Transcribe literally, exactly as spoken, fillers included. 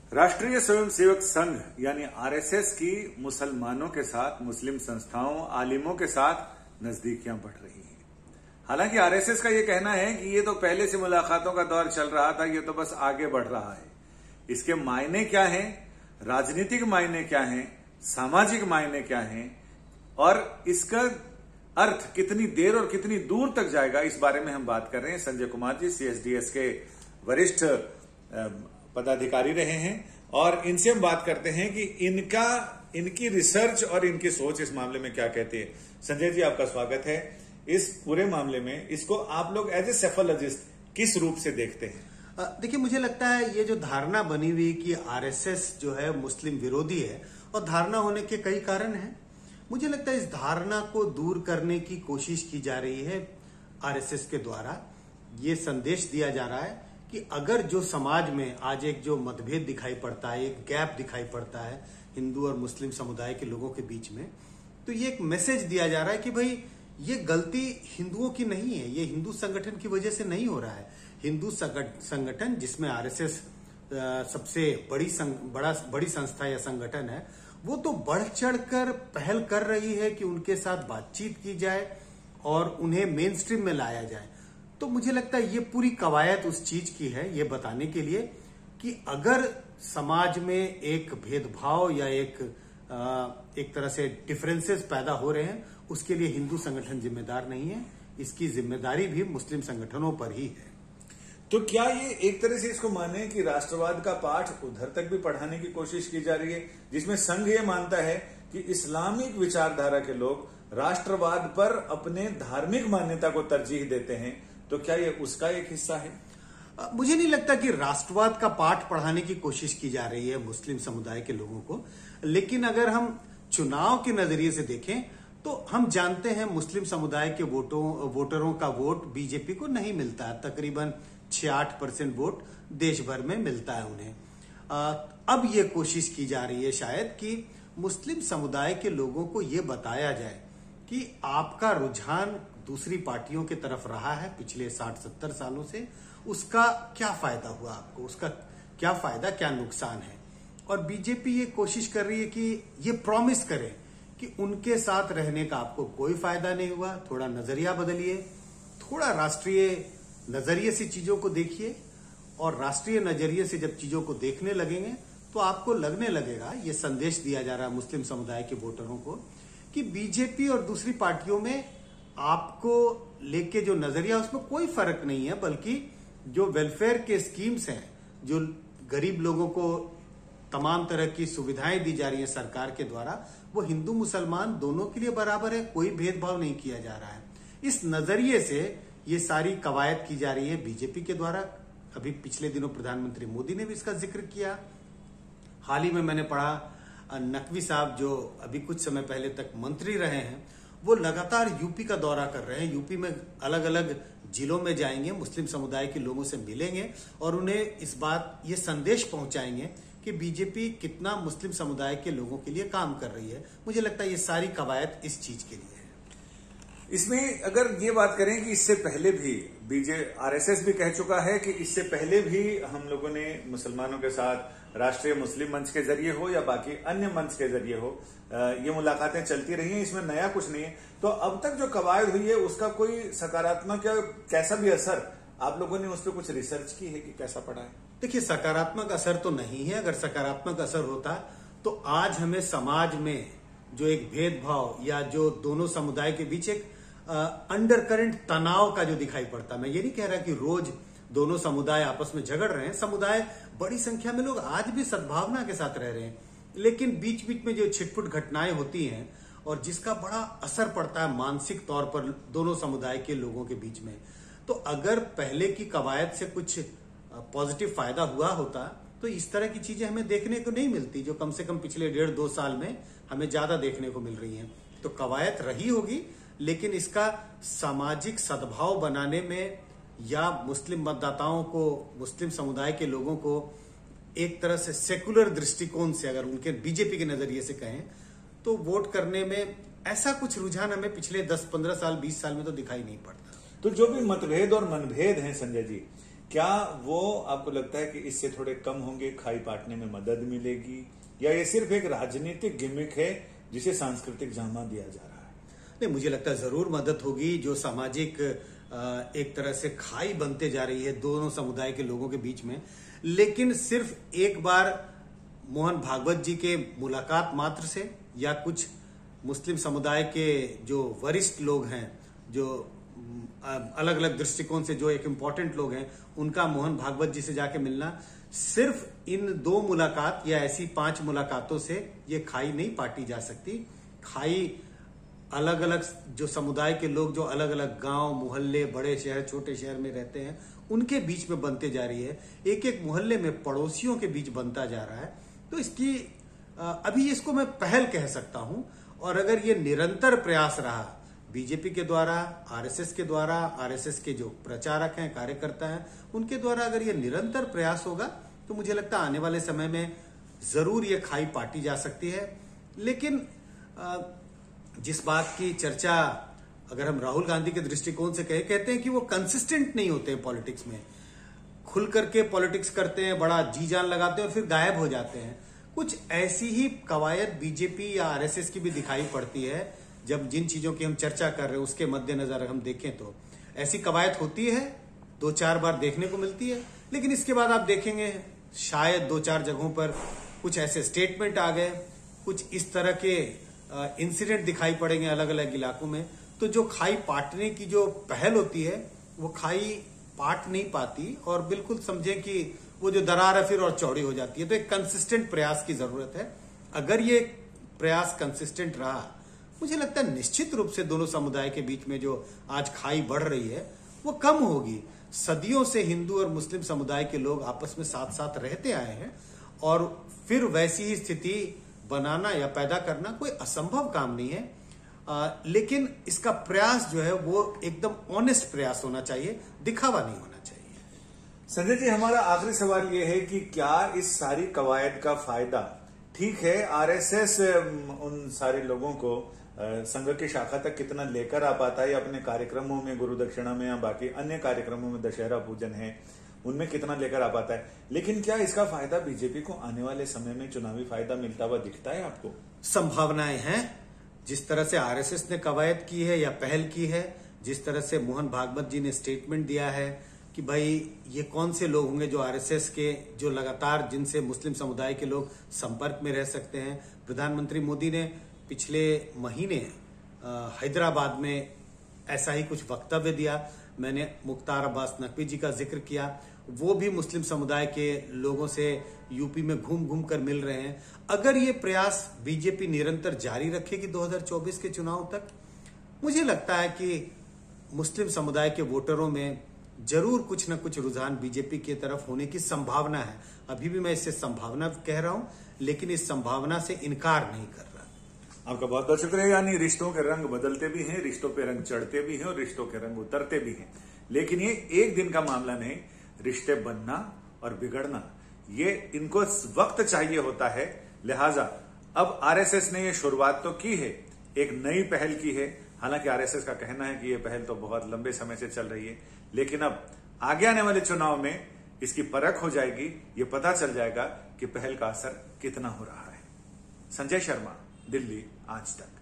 राष्ट्रीय स्वयंसेवक संघ यानी आरएसएस की मुसलमानों के साथ, मुस्लिम संस्थाओं, आलिमों के साथ नजदीकियां बढ़ रही हैं। हालांकि आरएसएस का यह कहना है कि ये तो पहले से मुलाकातों का दौर चल रहा था, ये तो बस आगे बढ़ रहा है। इसके मायने क्या हैं, राजनीतिक मायने क्या हैं, सामाजिक मायने क्या हैं और इसका अर्थ कितनी देर और कितनी दूर तक जाएगा, इस बारे में हम बात कर रहे हैं। संजय कुमार जी सीएसडीएस के वरिष्ठ पदाधिकारी रहे हैं और इनसे हम बात करते हैं कि इनका इनकी रिसर्च और इनकी सोच इस मामले में क्या कहती है। संजय जी, आपका स्वागत है इस पूरे मामले में। इसको आप लोग एज ए सेफोलॉजिस्ट किस रूप से देखते हैं? देखिए, मुझे लगता है ये जो धारणा बनी हुई कि आरएसएस जो है मुस्लिम विरोधी है, और धारणा होने के कई कारण हैं। मुझे लगता है इस धारणा को दूर करने की कोशिश की जा रही है आरएसएस के द्वारा। ये संदेश दिया जा रहा है कि अगर जो समाज में आज एक जो मतभेद दिखाई पड़ता है, एक गैप दिखाई पड़ता है हिंदू और मुस्लिम समुदाय के लोगों के बीच में, तो ये एक मैसेज दिया जा रहा है कि भाई ये गलती हिंदुओं की नहीं है, ये हिंदू संगठन की वजह से नहीं हो रहा है। हिंदू संगठन जिसमें आरएसएस सबसे बड़ी संग, बड़ा बड़ी संस्था या संगठन है, वो तो बढ़ चढ़कर पहल कर रही है कि उनके साथ बातचीत की जाए और उन्हें मेन स्ट्रीम में लाया जाए। तो मुझे लगता है ये पूरी कवायद उस चीज की है, ये बताने के लिए कि अगर समाज में एक भेदभाव या एक आ, एक तरह से डिफरेंसेस पैदा हो रहे हैं, उसके लिए हिंदू संगठन जिम्मेदार नहीं है। इसकी जिम्मेदारी भी मुस्लिम संगठनों पर ही है। तो क्या ये एक तरह से इसको माने कि राष्ट्रवाद का पाठ उधर तक भी पढ़ाने की कोशिश की जा रही है, जिसमें संघ ये मानता है कि इस्लामिक विचारधारा के लोग राष्ट्रवाद पर अपने धार्मिक मान्यता को तरजीह देते हैं, तो क्या ये उसका एक हिस्सा है? मुझे नहीं लगता कि राष्ट्रवाद का पाठ पढ़ाने की कोशिश की जा रही है मुस्लिम समुदाय के लोगों को। लेकिन अगर हम चुनाव के नजरिए से देखें तो हम जानते हैं मुस्लिम समुदाय के वोटों वोटरों का वोट बीजेपी को नहीं मिलता है। तकरीबन छियाठ परसेंट वोट देश भर में मिलता है उन्हें। अब ये कोशिश की जा रही है शायद कि मुस्लिम समुदाय के लोगों को ये बताया जाए कि आपका रुझान दूसरी पार्टियों की तरफ रहा है पिछले साठ सत्तर सालों से, उसका क्या फायदा हुआ आपको, उसका क्या फायदा क्या नुकसान है। और बीजेपी ये कोशिश कर रही है कि ये प्रॉमिस करे कि उनके साथ रहने का आपको कोई फायदा नहीं हुआ। थोड़ा नजरिया बदलिए, थोड़ा राष्ट्रीय नजरिए से चीजों को देखिए, और राष्ट्रीय नजरिए से जब चीजों को देखने लगेंगे तो आपको लगने लगेगा, ये संदेश दिया जा रहा है मुस्लिम समुदाय के वोटरों को, कि बीजेपी और दूसरी पार्टियों में आपको लेके जो नजरिया उसमें कोई फर्क नहीं है, बल्कि जो वेलफेयर के स्कीम्स हैं, जो गरीब लोगों को तमाम तरह की सुविधाएं दी जा रही है सरकार के द्वारा, वो हिंदू मुसलमान दोनों के लिए बराबर है, कोई भेदभाव नहीं किया जा रहा है। इस नजरिए से ये सारी कवायद की जा रही है बीजेपी के द्वारा। अभी पिछले दिनों प्रधानमंत्री मोदी ने भी इसका जिक्र किया। हाल ही में मैंने पढ़ा नकवी साहब, जो अभी कुछ समय पहले तक मंत्री रहे हैं, वो लगातार यूपी का दौरा कर रहे हैं। यूपी में अलग अलग जिलों में जाएंगे, मुस्लिम समुदाय के लोगों से मिलेंगे और उन्हें इस बात ये संदेश पहुंचाएंगे कि बीजेपी कितना मुस्लिम समुदाय के लोगों के लिए काम कर रही है। मुझे लगता है ये सारी कवायद इस चीज के लिए है। इसमें अगर ये बात करें कि इससे पहले भी बीजे आरएसएस भी कह चुका है कि इससे पहले भी हम लोगों ने मुसलमानों के साथ राष्ट्रीय मुस्लिम मंच के जरिए हो या बाकी अन्य मंच के जरिए हो, ये मुलाकातें चलती रही हैं, इसमें नया कुछ नहीं है। तो अब तक जो कवायद हुई है उसका कोई सकारात्मक या कैसा भी असर आप लोगों ने उस पर कुछ रिसर्च की है कि कैसा पड़ा है? देखिए, सकारात्मक असर तो नहीं है। अगर सकारात्मक असर होता तो आज हमें समाज में जो एक भेदभाव या जो दोनों समुदाय के बीच एक अंडर करंट तनाव का जो दिखाई पड़ता, मैं ये नहीं कह रहा कि रोज दोनों समुदाय आपस में झगड़ रहे हैं। समुदाय बड़ी संख्या में लोग आज भी सद्भावना के साथ रह रहे हैं, लेकिन बीच बीच में जो छिटपुट घटनाएं होती हैं और जिसका बड़ा असर पड़ता है मानसिक तौर पर दोनों समुदाय के लोगों के बीच में, तो अगर पहले की कवायद से कुछ पॉजिटिव फायदा हुआ होता तो इस तरह की चीजें हमें देखने को नहीं मिलती, जो कम से कम पिछले डेढ़ दो साल में हमें ज्यादा देखने को मिल रही है। तो कवायद रही होगी, लेकिन इसका सामाजिक सद्भाव बनाने में या मुस्लिम मतदाताओं को, मुस्लिम समुदाय के लोगों को एक तरह से सेकुलर दृष्टिकोण से, अगर उनके बीजेपी के नजरिए से कहें, तो वोट करने में ऐसा कुछ रुझान हमें पिछले दस पंद्रह साल बीस साल में तो दिखाई नहीं पड़ता। तो जो भी मतभेद और मनभेद हैं संजय जी, क्या वो आपको लगता है कि इससे थोड़े कम होंगे, खाई पाटने में मदद मिलेगी, या ये सिर्फ एक राजनीतिक गिमिक है जिसे सांस्कृतिक जामा दिया जा रहा है? नहीं, मुझे लगता है जरूर मदद होगी। जो सामाजिक एक तरह से खाई बनते जा रही है दोनों समुदाय के लोगों के बीच में, लेकिन सिर्फ एक बार मोहन भागवत जी के मुलाकात मात्र से या कुछ मुस्लिम समुदाय के जो वरिष्ठ लोग हैं, जो अलग अलग दृष्टिकोण से जो एक इम्पोर्टेंट लोग हैं, उनका मोहन भागवत जी से जाके मिलना, सिर्फ इन दो मुलाकात या ऐसी पांच मुलाकातों से ये खाई नहीं पाटी जा सकती। खाई अलग अलग जो समुदाय के लोग जो अलग अलग गांव, मोहल्ले, बड़े शहर, छोटे शहर में रहते हैं, उनके बीच में बनते जा रही है। एक एक मोहल्ले में पड़ोसियों के बीच बनता जा रहा है। तो इसकी अभी इसको मैं पहल कह सकता हूं, और अगर ये निरंतर प्रयास रहा बीजेपी के द्वारा, आरएसएस के द्वारा, आरएसएस के जो प्रचारक हैं, कार्यकर्ता हैं, उनके द्वारा अगर ये निरंतर प्रयास होगा तो मुझे लगता है आने वाले समय में जरूर ये खाई पाटी जा सकती है। लेकिन जिस बात की चर्चा अगर हम राहुल गांधी के दृष्टिकोण से कहे, कहते हैं कि वो कंसिस्टेंट नहीं होते पॉलिटिक्स में, खुल करके पॉलिटिक्स करते हैं, बड़ा जी जान लगाते हैं और फिर गायब हो जाते हैं। कुछ ऐसी ही कवायद बीजेपी या आरएसएस की भी दिखाई पड़ती है। जब जिन चीजों की हम चर्चा कर रहे हैं उसके मद्देनजर हम देखें तो ऐसी कवायद होती है, दो चार बार देखने को मिलती है, लेकिन इसके बाद आप देखेंगे शायद दो चार जगहों पर कुछ ऐसे स्टेटमेंट आ गए, कुछ इस तरह के इंसिडेंट दिखाई पड़ेंगे अलग अलग इलाकों में। तो जो खाई पाटने की जो पहल होती है वो खाई पाट नहीं पाती, और बिल्कुल समझें कि वो जो दरार है फिर और चौड़ी हो जाती है। तो एक कंसिस्टेंट प्रयास की जरूरत है। अगर ये प्रयास कंसिस्टेंट रहा, मुझे लगता है निश्चित रूप से दोनों समुदाय के बीच में जो आज खाई बढ़ रही है वो कम होगी। सदियों से हिंदू और मुस्लिम समुदाय के लोग आपस में साथ साथ रहते आए हैं, और फिर वैसी ही स्थिति बनाना या पैदा करना कोई असंभव काम नहीं है। आ, लेकिन इसका प्रयास जो है वो एकदम ऑनेस्ट प्रयास होना चाहिए, दिखावा नहीं होना चाहिए। संजय जी, हमारा आखिरी सवाल ये है कि क्या इस सारी कवायद का फायदा, ठीक है आरएसएस उन सारे लोगों को संघ की शाखा तक कितना लेकर आ पाता है, अपने कार्यक्रमों में, गुरु दक्षिणा में या बाकी अन्य कार्यक्रमों में, दशहरा पूजन है, उनमें कितना लेकर आ पाता है, लेकिन क्या इसका फायदा बीजेपी को आने वाले समय में चुनावी फायदा मिलता हुआ दिखता है आपको? संभावनाएं हैं। जिस तरह से आरएसएस ने कवायद की है या पहल की है, जिस तरह से मोहन भागवत जी ने स्टेटमेंट दिया है कि भाई ये कौन से लोग होंगे जो आरएसएस के, जो लगातार जिनसे मुस्लिम समुदाय के लोग संपर्क में रह सकते हैं। प्रधानमंत्री मोदी ने पिछले महीने हैदराबाद में ऐसा ही कुछ वक्तव्य दिया। मैंने मुख्तार अब्बास नकवी जी का जिक्र किया, वो भी मुस्लिम समुदाय के लोगों से यूपी में घूम घूम कर मिल रहे हैं। अगर ये प्रयास बीजेपी निरंतर जारी रखेगी दो हज़ार चौबीस के चुनाव तक, मुझे लगता है कि मुस्लिम समुदाय के वोटरों में जरूर कुछ न कुछ रुझान बीजेपी की तरफ होने की संभावना है। अभी भी मैं इससे संभावना कह रहा हूं, लेकिन इस संभावना से इनकार नहीं कर रहा। आपका बहुत बहुत शुक्रिया। यानी रिश्तों के रंग बदलते भी हैं, रिश्तों पे रंग चढ़ते भी हैं और रिश्तों के रंग उतरते भी हैं, लेकिन ये एक दिन का मामला नहीं। रिश्ते बनना और बिगड़ना, ये इनको वक्त चाहिए होता है। लिहाजा अब आरएसएस ने ये शुरुआत तो की है, एक नई पहल की है। हालांकि आरएसएस का कहना है कि ये पहल तो बहुत लंबे समय से चल रही है, लेकिन अब आगे आने वाले चुनाव में इसकी परख हो जाएगी। ये पता चल जाएगा कि पहल का असर कितना हो रहा है। संजय शर्मा, दिल्ली, आज तक।